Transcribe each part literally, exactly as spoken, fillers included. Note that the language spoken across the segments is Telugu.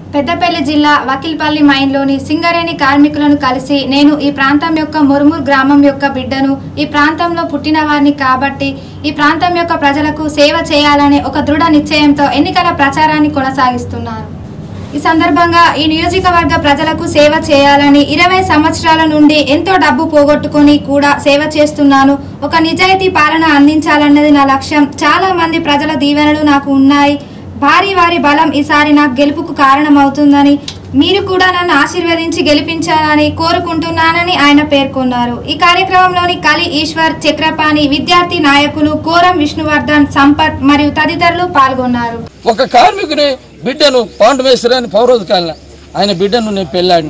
పెద్దపల్లి జిల్లా వకిల్పల్లి మైన్లోని సింగరేణి కార్మికులను కలిసి నేను ఈ ప్రాంతం యొక్క మురుమూర్ గ్రామం యొక్క బిడ్డను, ఈ ప్రాంతంలో పుట్టిన వారిని కాబట్టి ఈ ప్రాంతం యొక్క ప్రజలకు సేవ చేయాలనే ఒక దృఢ నిశ్చయంతో ఎన్నికల ప్రచారాన్ని కొనసాగిస్తున్నారు. ఈ సందర్భంగా ఈ నియోజకవర్గ ప్రజలకు సేవ చేయాలని ఇరవై సంవత్సరాల నుండి ఎంతో డబ్బు పోగొట్టుకొని కూడా సేవ చేస్తున్నాను. ఒక నిజాయితీ పాలన అందించాలన్నది నా లక్ష్యం. చాలా మంది ప్రజల దీవెనలు నాకు ఉన్నాయి. భారీ వారి బలం ఈసారి నాకు గెలుపుకు కారణమవుతుందని, మీరు కూడా నన్ను ఆశీర్వదించి గెలిపించాలని కోరుకుంటున్నానని ఆయన పేర్కొన్నారు. ఈ కార్యక్రమంలోని కలి ఈశ్వర్, చక్రపాణి, విద్యార్థి నాయకులు కోరం విష్ణువర్ధన్, సంపత్ మరియు తదితరులు పాల్గొన్నారు. ఒక కార్మికుని బిడ్డను పాండుమేశ్వరాన్ని పౌరోధకాలన ఆయన బిడ్డను నేను పెళ్ళాడిన.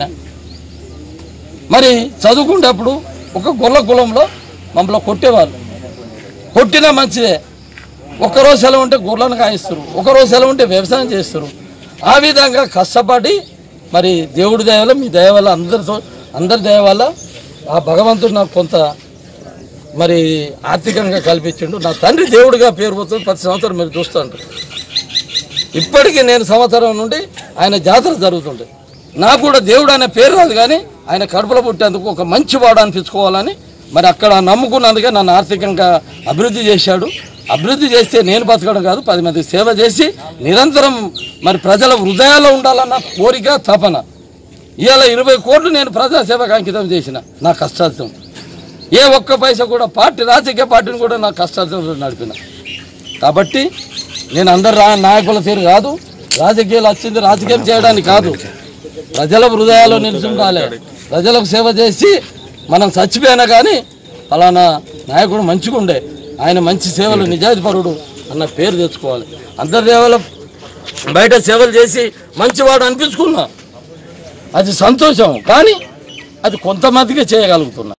మరి చదువుకునేటప్పుడు ఒక గొల్ల కులంలో మమ్మల్ని కొట్టేవాళ్ళు. కొట్టినా మంచిదే. ఒకరోజు సెలవు ఉంటే గొర్రెలను కాయిస్తారు, ఒకరోజు సెలవు ఉంటే వ్యవసాయం చేస్తారు. ఆ విధంగా కష్టపడి మరి దేవుడి దయ వల్ల, మీ దయ వల్ల, అందరితో అందరి దయ వల్ల ఆ భగవంతుడు నాకు కొంత మరి ఆర్థికంగా కల్పించిండు. నా తండ్రి దేవుడిగా పేరు పోతుంది. ప్రతి సంవత్సరం మీరు చూస్తుంటారు. ఇప్పటికీ నేను సంవత్సరం నుండి ఆయన జాతర జరుగుతుండే. నాకు కూడా దేవుడు అనే పేరు రాదు, కానీ ఆయన కడుపులో పుట్టేందుకు ఒక మంచి వాడు అనిపించుకోవాలని మరి అక్కడ నమ్ముకున్నందుకే నన్ను ఆర్థికంగా అభివృద్ధి చేశాడు. అభివృద్ధి చేస్తే నేను బతకడం కాదు, పది మంది సేవ చేసి నిరంతరం మరి ప్రజల హృదయాల్లో ఉండాలన్న కోరిక, తపన. ఇవాళ ఇరవై కోట్లు నేను ప్రజాసేవకు అంకితం చేసిన నా కష్టార్థం. ఏ ఒక్క పైసా కూడా పార్టీ, రాజకీయ పార్టీని కూడా నా కష్టార్థం నడిపిన. కాబట్టి నేను అందరు రా నాయకుల తీరు కాదు, రాజకీయాలు వచ్చింది రాజకీయం చేయడానికి కాదు, ప్రజల హృదయాల్లో నిలిచి ఉండాలి. ప్రజలకు సేవ చేసి మనం చచ్చిపోయినా కానీ ఫలానా నాయకుడు మంచిగా ఉండే, ఆయన మంచి సేవలు, నిజాయితీపరుడు అన్న పేరు తెచ్చుకోవాలి. అందరి సేవలు బయట సేవలు చేసి మంచివాడు అనిపించుకున్నా అది సంతోషం, కానీ అది కొంతమందికే చేయగలుగుతున్నా.